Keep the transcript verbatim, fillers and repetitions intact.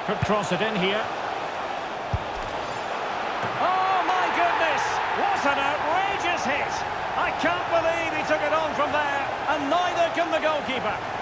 Could cross it in here. Oh, my goodness! What an outrageous hit! I can't believe he took it on from there, and neither can the goalkeeper.